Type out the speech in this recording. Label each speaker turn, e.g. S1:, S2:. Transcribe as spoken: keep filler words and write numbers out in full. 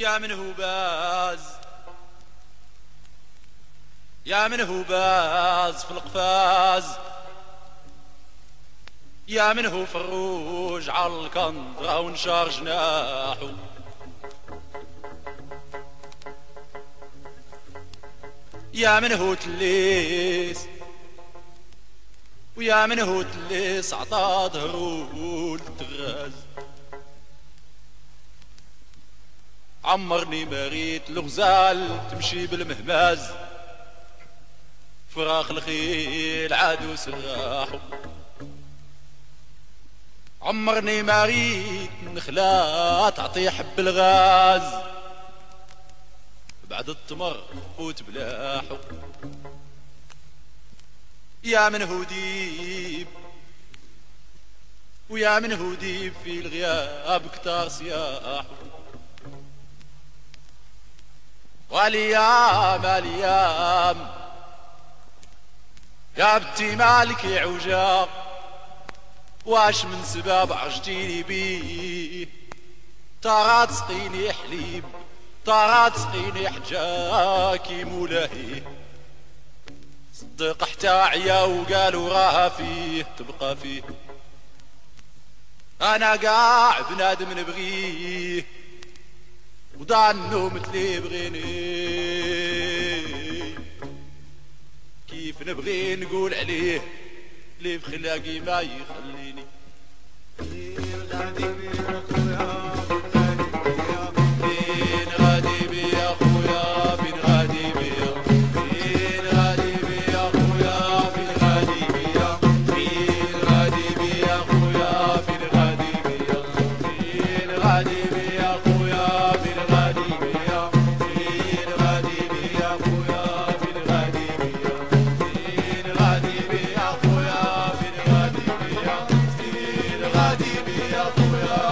S1: يا من هو باز يا من هو باز في القفاز، يا من هو فروج على الكندرة ونشار جناحو، يا من هو تليس ويا من هو تليس عطا ظهرو للتغاز. عمرني ما ريت الغزال تمشي بالمهماز، فراخ الخيل عادو سراحو. عمرني ما ريت النخلة تعطي حب الغاز، بعد التمر فوت بلاحو. يا من هو ديب ويا من هو ديب في الغياب كتار سياحو. واليام اليام يا بنتي مالك عوجا، واش من سباب عرجتيني بيه؟ ترى تسقيني حليب ترى تسقيني حجاكي مولاهي. صدق حتى عيا وقالوا راها فيه تبقى فيه، انا قاع بنادم نبغيه وضاع النوم مثلي بغيني. كيف نبغي نقول عليه لي بخلاقي ما يخليني.
S2: غادي بيا خويا